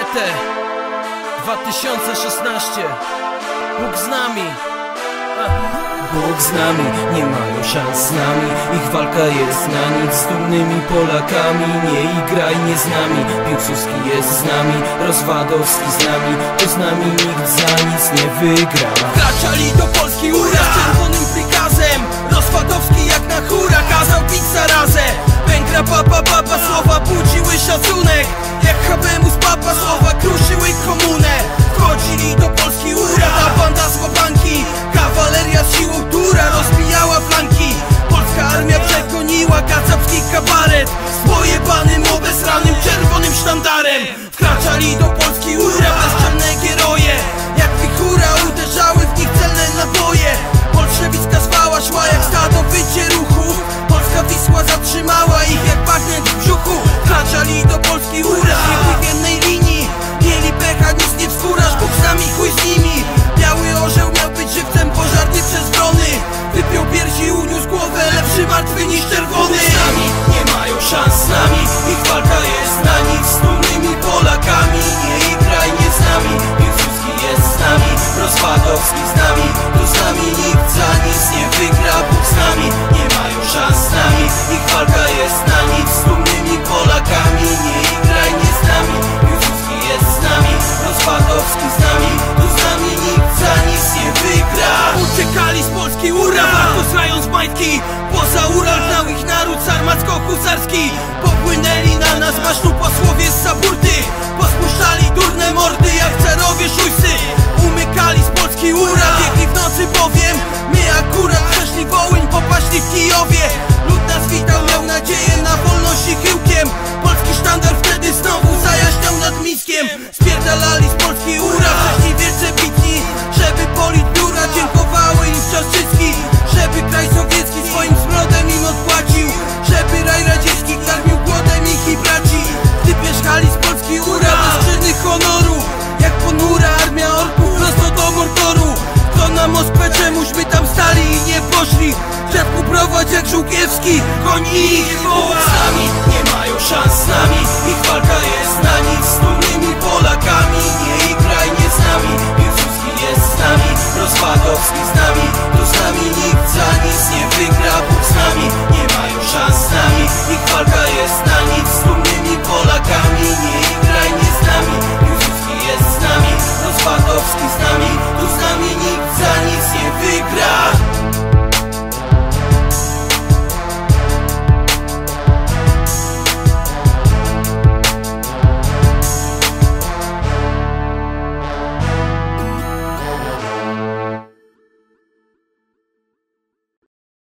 datę 2016. Bóg z nami. Bóg z nami, nie mają szans z nami. Ich walka jest na nic z dumnymi Polakami. Nie igraj nie z nami, Piłsudski jest z nami, Rozwadowski z nami. To z nami nikt za nic nie wygra. Wkraczali do Polski ura z czerwonym prikazem. Rozwadowski jak na hura kazał bić zarazę. Węgra papa, słowa budziły szacunek. Jak Habemus papa, słowa kruszyły komunę. Wchodzili do Polski ura, ta banda z łapanki. Kawaleria z siłą tura rozbijała flanki. Polska armia przegoniła kacapski kabaret z pojebanym, obesranym czerwonym sztandarem. Wkraczali do Polski ura, bezczelne heroje. Jak wichura uderzały w nich celne naboje. Bolszewicka zwała szła jak stado wycie ruchów. Polska Wisła zatrzymała ich jak bagnet w brzuchu. Wkraczali do Polski ura, w jednej linii. Mieli pecha, nic nie wskórasz, Bóg z nami, chuj z nimi. Biały orzeł miał być żywcem pożarty przez wrony. Wypiął piersi, uniósł głowę, lepszy martwy niż czerwony. Z nami, nie mają szans z nami. Ich walka jest na nic z dumnymi Polakami. Nie igraj nie z nami, Piłsudski jest z nami, Rozwadowski z nami. Tu z nami nikt za nic nie wygra. Bóg z nami, nie mają szans z nami. Ich walka jest na nic z dumnymi Polakami. Nie igraj nie z nami, Piłsudski jest z nami, Rozwadowski z nami. Tu z nami nikt za nic nie wygra. Uciekali z Polski ura, warto zrając majtki. Poza Ural znał ich naród sarmacko-husarski. Popłynęli na nas masztu posłowie z Saburty. Pospuszczali durne mordy jak carowie szujsy. Umykali z Polski ura, biegli w nocy bowiem. My akurat przeszli Wołyń, popaśli w Kijowie. Lud nas witał, miał nadzieję na wolność i chyłkiem. Polski sztandar wtedy znowu zajaśniał nad Mińskiem. Spierdalali z Polski ura, wcześniej wielce bitni. Żeby politbiura dziękowały im wciąż wszystkich. Żeby kraj sowiecki swoim smrodem im odpłacił. Żeby raj radziecki karmił głodem ich i braci. Gdy pierzchali z Polski ura bez czyny honoru. Jak ponura armia orków prosto do Mordoru. Kto na Moskwę, czemuśmy tam stali i nie poszli. Dziadku prowadź jak Żółkiewski, goni ich woła. Z nami, nie mają szans z nami. Ich walka jest na nic z dumnymi Polakami. Nie igraj nie z nami, Piłsudski jest z nami, Rozwadowski z nami. Tu z nami nikt za nic nie wygra. Bóg z nami,